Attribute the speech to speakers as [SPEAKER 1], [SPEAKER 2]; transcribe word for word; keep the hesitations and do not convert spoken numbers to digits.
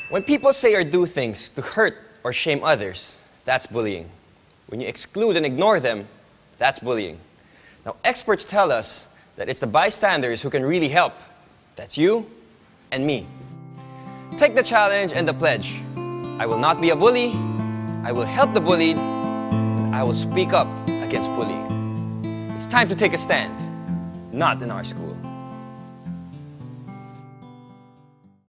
[SPEAKER 1] When people say or do things to hurt or shame others, that's bullying. When you exclude and ignore them, that's bullying. Now, experts tell us that it's the bystanders who can really help. That's you and me. Take the challenge and the pledge. I will not be a bully, I will help the bullied, and I will speak up against bullying. It's time to take a stand, not in our school.